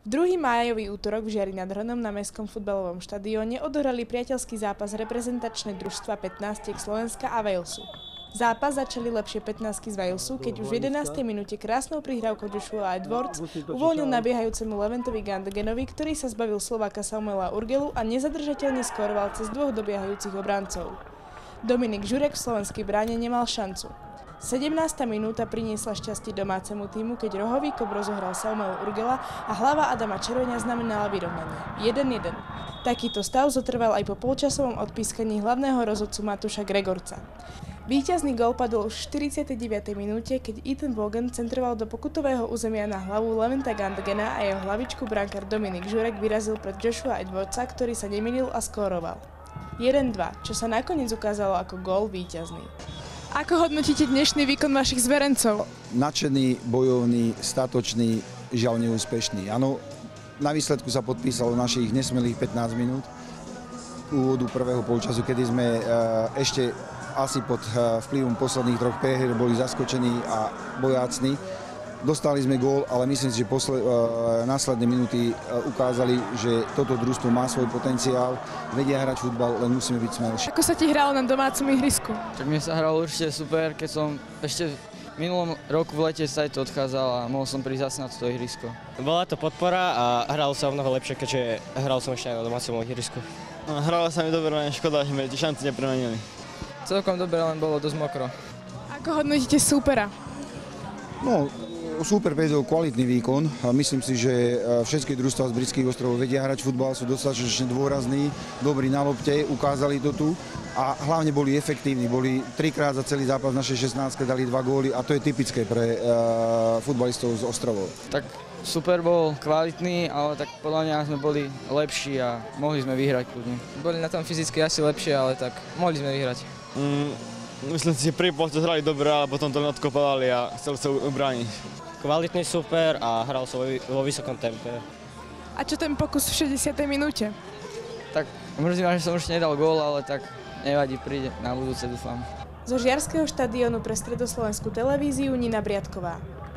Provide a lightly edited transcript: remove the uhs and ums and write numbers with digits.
Druhý májový útorok v Žiari nad Hronom na mestskom futbalovom štadióne odohrali priateľský zápas reprezentačné družstva 15 Slovenska a Walesu. Zápas začali lepšie 15 z Walesu, keď už v 11. minúte krásnou prihrávkou Joshua Edwards uvoľnil nabiehajúcemu Leventovi Gandegenovi, ktorý sa zbavil Slováka Samuela Urgelu a nezadržateľne skóroval cez dvoch dobiehajúcich obrancov. Dominik Žurek v slovenskej bráne nemal šancu. 17. minúta priniesla šťastie domácemu týmu, keď rohový kop rozohral Samuel Urgela a hlava Adama Červeňa znamenala vyrovnanie 1-1. Takýto stav zotrval aj po polčasovom odpískaní hlavného rozhodcu Matúša Gregorca. Víťazný gól padol už v 49. minúte, keď Ethan Vaughan centroval do pokutového územia na hlavu Leventa Gandegena a jeho hlavičku brankár Dominik Žurek vyrazil pred Joshua Edwardsa, ktorý sa nemýlil a skóroval 1-2, čo sa nakoniec ukázalo ako gól víťazný. Ako hodnotíte dnešný výkon vašich zverencov? Nadšený, bojovný, statočný, žiaľ neúspešný. Áno, na výsledku sa podpísalo našich nesmelých 15 minút úvodu prvého polčasu, kedy sme ešte asi pod vplyvom posledných troch prehier boli zaskočení a bojácni. Dostali sme gól, ale myslím si, že následné minúty ukázali, že toto družstvo má svoj potenciál, vedia hrať futbal, len musíme byť smelší. Ako sa ti hralo na domácom ihrisku? Tak mne sa hralo určite super, keď som ešte v minulom roku v lete sa to odchádzal a mohol som prísť zase na toto ihrisko. Bola to podpora a hralo sa o mnoho lepšie, keďže hral som ešte aj na domácom ihrisku. Hralo sa mi dobre, len škoda, že mi šanci nepremenili. Celkom dobre, len bolo dosť mokro. Ako hodnotíte súpera? No, súper vedel kvalitný výkon. Myslím si, že všetky družstvá z britských ostrovov vedia hrať futbal, sú dostatočne dôrazní, dobrí na lopte, ukázali to tu a hlavne boli efektívni. Boli 3-krát za celý zápas v našej 16 dali 2 góly a to je typické pre futbalistov z ostrovov. Tak super bol kvalitný, ale tak podľa mňa sme boli lepší a mohli sme vyhrať kľudne. Boli na tom fyzicky asi lepšie, ale tak mohli sme vyhrať. Myslím si, že prvý polčas hrali dobre, ale potom to odkopávali a chceli sa ubrániť. Kvalitný super a hral sa vo vysokom tempe. A čo ten pokus v 60. minúte? Tak mrzí ma, že som už nedal gól, ale tak nevadí, príde na budúce, dúfam. Zo Žiarského štadiónu pre Stredoslovenskú televíziu Nina Briatková.